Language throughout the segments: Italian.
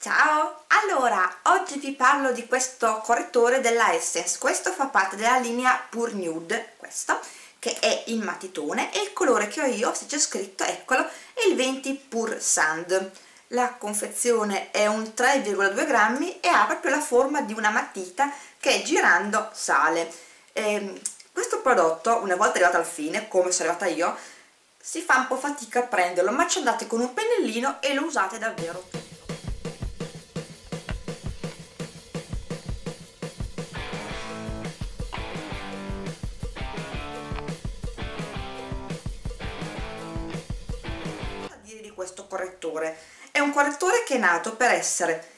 Ciao! Allora, oggi vi parlo di questo correttore della Essence. Questo fa parte della linea Pure Nude, questo, che è in matitone, e il colore che ho io, se c'è scritto, eccolo, è il 20 Pure Sand. La confezione è un 3,2 grammi e ha proprio la forma di una matita che girando sale. Questo prodotto, una volta arrivato al fine, come sono arrivata io, si fa un po' fatica a prenderlo, ma ci andate con un pennellino e lo usate davvero. Di questo correttore è un correttore che è nato per essere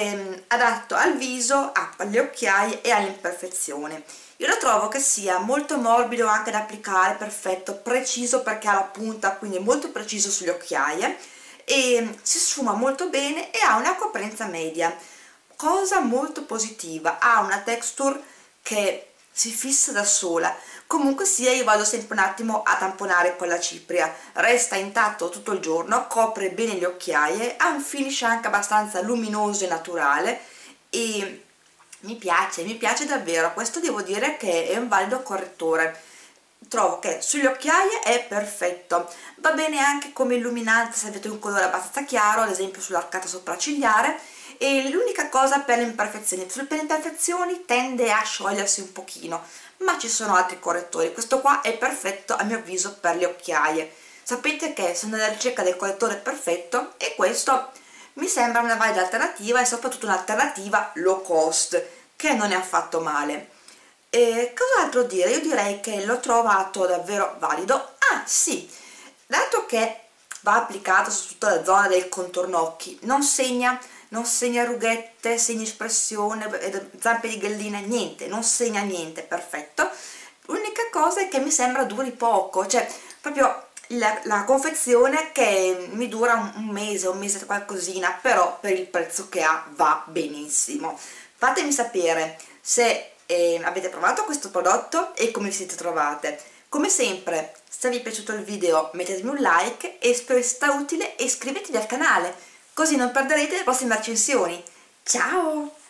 adatto al viso, alle occhiaie e alle imperfezioni. Io lo trovo che sia molto morbido anche da applicare, perfetto, preciso perché ha la punta, quindi è molto preciso sulle occhiaie, e si sfuma molto bene e ha una coprenza media, cosa molto positiva. Ha una texture che si fissa da sola. Comunque sia, io vado sempre un attimo a tamponare con la cipria, resta intatto tutto il giorno, copre bene le occhiaie, ha un finish anche abbastanza luminoso e naturale e mi piace davvero. Questo devo dire che è un valido correttore. Trovo che sulle occhiaie è perfetto, va bene anche come illuminante se avete un colore abbastanza chiaro, ad esempio sull'arcata sopraccigliare. E l'unica cosa per le imperfezioni, per le imperfezioni tende a sciogliersi un pochino, ma ci sono altri correttori. Questo qua è perfetto a mio avviso per le occhiaie. Sapete che sono alla ricerca del correttore perfetto e questo mi sembra una valida alternativa, e soprattutto un'alternativa low cost che non è affatto male. E cos'altro dire? Io direi che l'ho trovato davvero valido. Ah sì, dato che va applicato su tutta la zona del contorno occhi, non segna rughette, segni espressione, zampe di gallina, niente, non segna niente, perfetto. L'unica cosa è che mi sembra duri poco, cioè proprio la confezione che mi dura un mese e qualcosina, però per il prezzo che ha va benissimo. Fatemi sapere se avete provato questo prodotto e come vi siete trovate. Come sempre, se vi è piaciuto il video mettetemi un like e spero sia stato utile, e iscrivetevi al canale così non perderete le prossime recensioni. Ciao!